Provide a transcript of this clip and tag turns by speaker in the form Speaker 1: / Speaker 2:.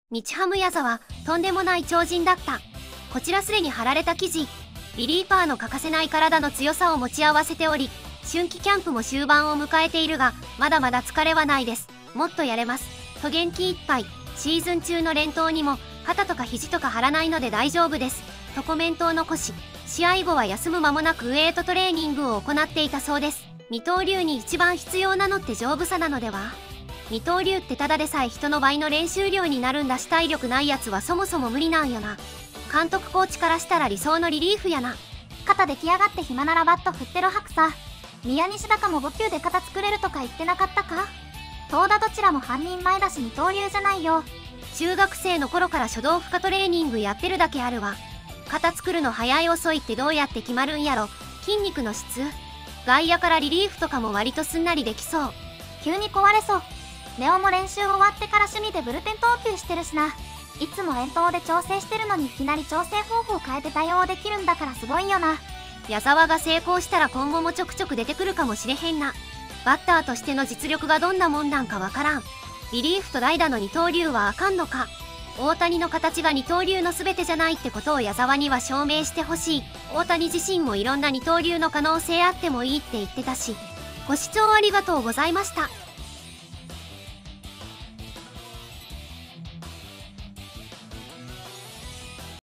Speaker 1: 日ハム矢沢、とんでもない超人だった。こちらすでに貼られた記事。リリーファーの欠かせない体の強さを持ち合わせており、春季キャンプも終盤を迎えているが、まだまだ疲れはないです。もっとやれます。と元気いっぱい。シーズン中の連投にも、肩とか肘とか張らないので大丈夫です。とコメントを残し、試合後は休む間もなくウエイトトレーニングを行っていたそうです。二刀流に一番必要なのって丈夫さなのでは？二刀流ってただでさえ人の倍の練習量になるんだし、体力ないやつはそもそも無理なんよな。監督コーチからしたら理想のリリーフやな。
Speaker 2: 肩出来上がって暇ならバット振ってろ白さ。宮西高も5球で肩作れるとか言ってなかったか？投打どちらも半人前だし二刀流じゃないよ。
Speaker 1: 中学生の頃から初動負荷トレーニングやってるだけあるわ。肩作るの早い遅いってどうやって決まるんやろ。筋肉の質？外野からリリーフとかも割とすんなりできそう。
Speaker 2: 急に壊れそう。ネオも練習終わってから趣味でブルペン投球してるしな。いつも遠投で調整してるのにいきなり調整方法変えて対応できるんだからすごいよな。
Speaker 1: 矢沢が成功したら今後もちょくちょく出てくるかもしれへんな。バッターとしての実力がどんなもんなんかわからん。リリーフと代打の二刀流はあかんのか。大谷の形が二刀流の全てじゃないってことを矢沢には証明してほしい。大谷自身もいろんな二刀流の可能性あってもいいって言ってたし。ご視聴ありがとうございました。